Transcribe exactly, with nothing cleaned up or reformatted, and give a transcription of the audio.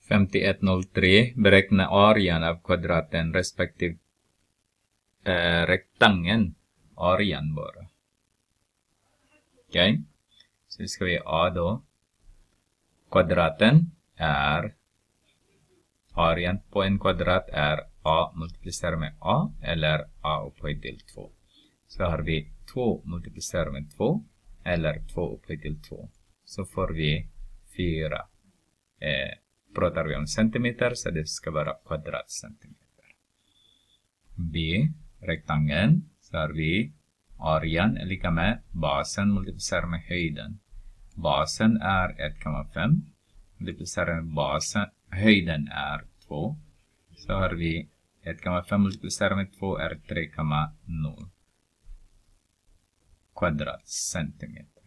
femtioett noll tre. Beräkna arean av kvadraten respektive eh, rektangeln. Arean bara. Okej. Okay. Så vi ska vi A då. Kvadraten är, arean på en kvadrat är A multiplicerat med A eller A upphöjt till två. Så har vi två multiplicerat med två eller två upphöjt till två. Så får vi fyra. Eh, pratar vi om centimeter så det ska vara kvadratcentimeter. B, rektangeln, så har vi arean är lika med basen multiplicerat med höjden. Basen är ett komma fem. Multiplicerat med basen, höjden är två. Så har vi ett komma fem multiplicerat med två är tre komma noll kvadratcentimeter.